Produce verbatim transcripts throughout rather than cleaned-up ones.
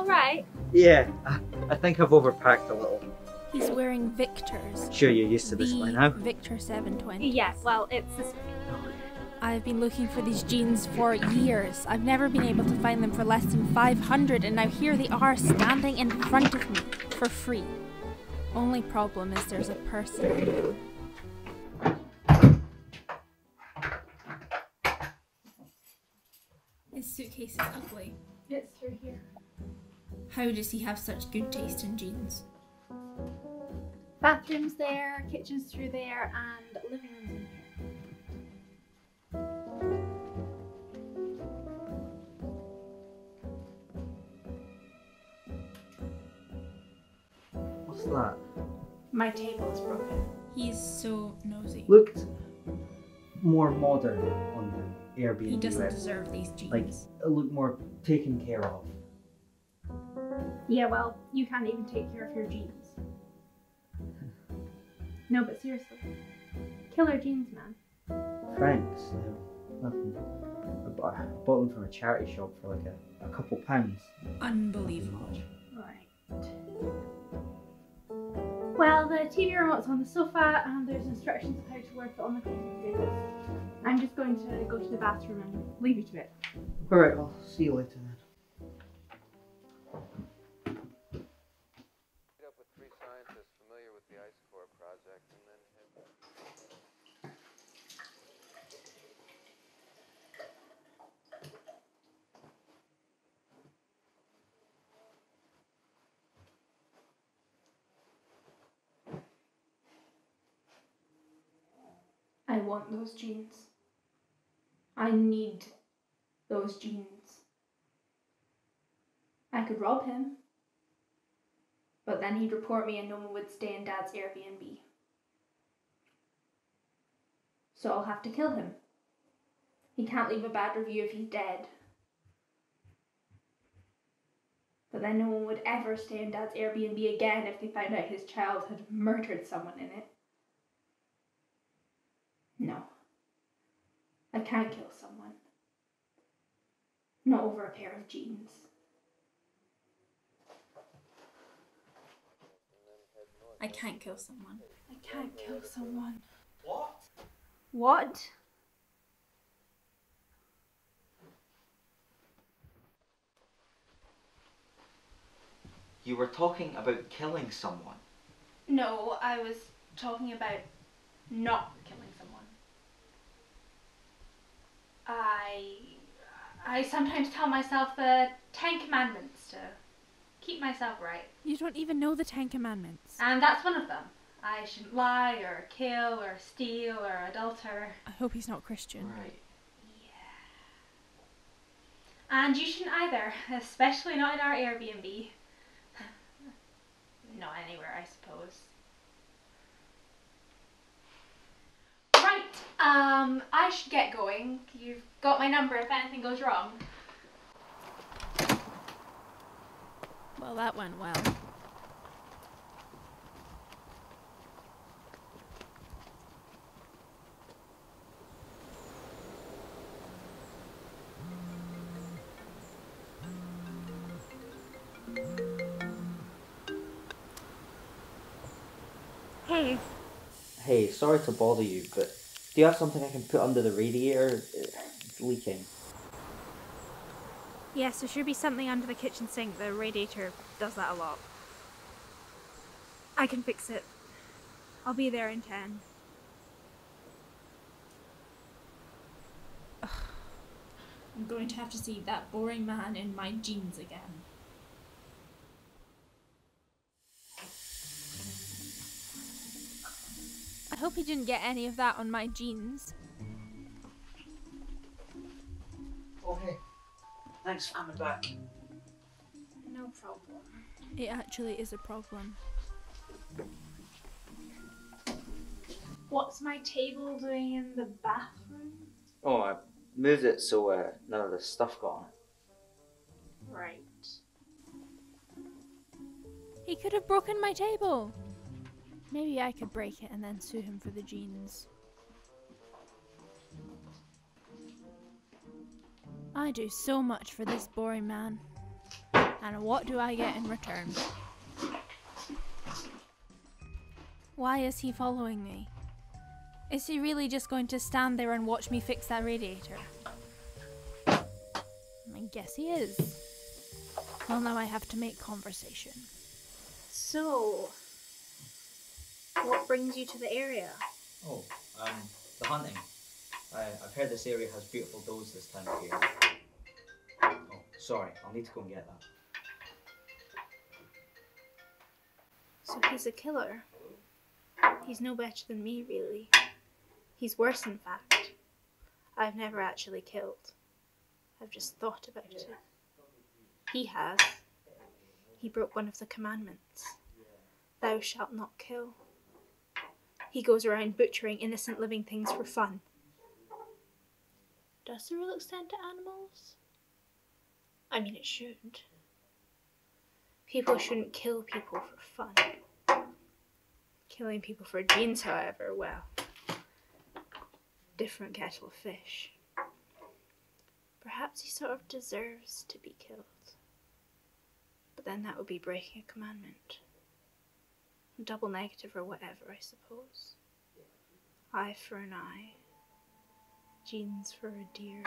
alright? Yeah, I, I think I've overpacked a little. He's wearing Victor's. Sure you're used to this by now. Victor seven twenty. Yeah, well, it's this. I've been looking for these jeans for years. I've never been able to find them for less than five hundred, and now here they are standing in front of me for free. Only problem is there's a person in them. His suitcase is ugly. It's through here. How does he have such good taste in jeans? Bathroom's there, kitchen's through there, and living room's in here. What's that? My table is broken. He's so nosy. Looked more modern on the Airbnb He doesn't website. deserve these jeans. Like, it looked more taken care of. Yeah, well, you can't even take care of your jeans. No, but seriously. Killer jeans, man. Thanks. Uh, nothing. I bought, I bought them from a charity shop for like a, a couple pounds. Unbelievable. Right. Well, the T V remote's on the sofa and there's instructions on how to work it on the coffee table. I'm just going to go to the bathroom and leave you to it. Alright, I'll see you later then. Up with three scientists familiar with the IceCore project and then him. I want those jeans. I need those jeans. I could rob him, but then he'd report me and no one would stay in Dad's Airbnb. So I'll have to kill him. He can't leave a bad review if he's dead. But then no one would ever stay in Dad's Airbnb again if they found out his child had murdered someone in it. No. I can't kill someone. Not over a pair of jeans. I can't kill someone. I can't kill someone. What? What? You were talking about killing someone. No, I was talking about not killing someone. I... I sometimes tell myself the Ten Commandments to keep myself right. You don't even know the Ten Commandments. And that's one of them. I shouldn't lie, or kill, or steal, or adulter. I hope he's not Christian. Right. Yeah. And you shouldn't either, especially not in our Airbnb. Not anywhere, I suppose. Right, um, I should get going. You've got my number if anything goes wrong. Well, that went well. Hey. Hey, sorry to bother you, but do you have something I can put under the radiator? It's leaking. Yes, there should be something under the kitchen sink. The radiator does that a lot. I can fix it. I'll be there in ten. Ugh. I'm going to have to see that boring man in my jeans again. I hope he didn't get any of that on my jeans. Okay. Thanks for coming back. No problem. It actually is a problem. What's my table doing in the bathroom? Oh, I moved it so uh, none of the stuff got on it. Right. He could have broken my table. Maybe I could break it and then sue him for the jeans. I do so much for this boring man. And what do I get in return? Why is he following me? Is he really just going to stand there and watch me fix that radiator? I guess he is. Well, now I have to make conversation. So, what brings you to the area? Oh, um, the hunting. I, I've heard this area has beautiful does this time of year. Oh, sorry, I'll need to go and get that. So he's a killer. He's no better than me, really. He's worse, in fact. I've never actually killed. I've just thought about it. He has. He broke one of the commandments. Thou shalt not kill. He goes around butchering innocent living things for fun. Does the rule extend to animals? I mean, it should. People shouldn't kill people for fun. Killing people for genes, however, well, different kettle of fish. Perhaps he sort of deserves to be killed. But then that would be breaking a commandment. Double negative or whatever, I suppose. Eye for an eye. Genes for a deer.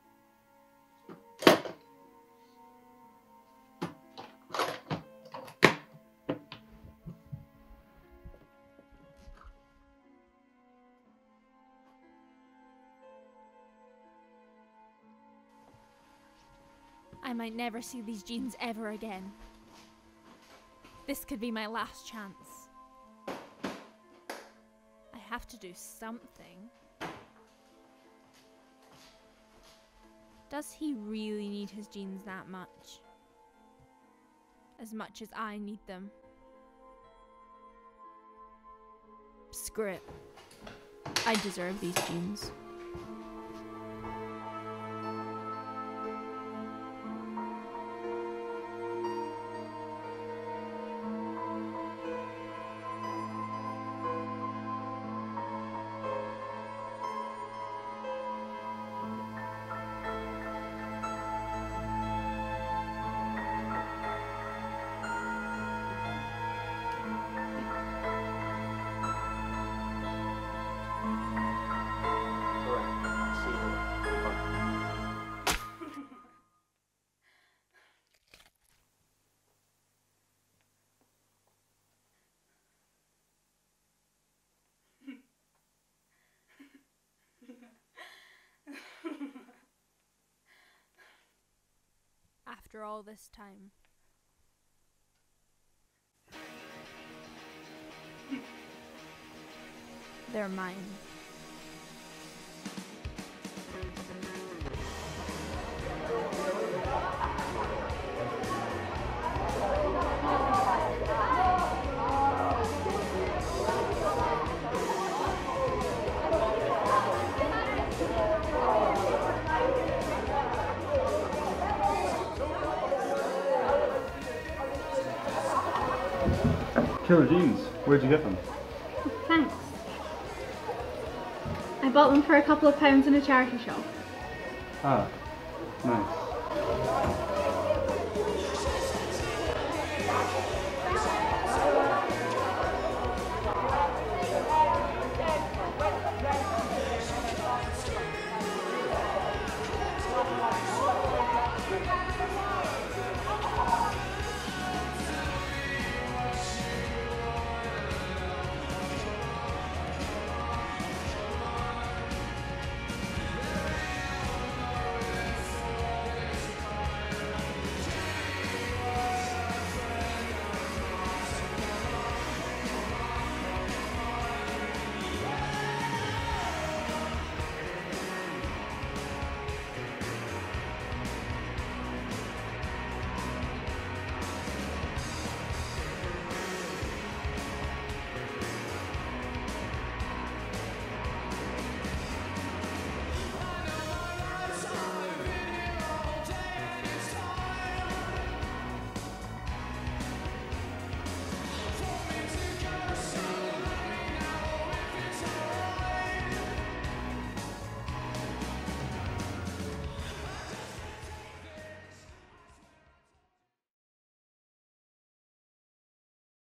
I might never see these genes ever again. This could be my last chance. I have to do something. Does he really need his genes that much? As much as I need them? Screw it. I deserve these genes. After all this time. They're mine. Killer genes, where'd you get them? Thanks. I bought them for a couple of pounds in a charity shop. Ah, nice.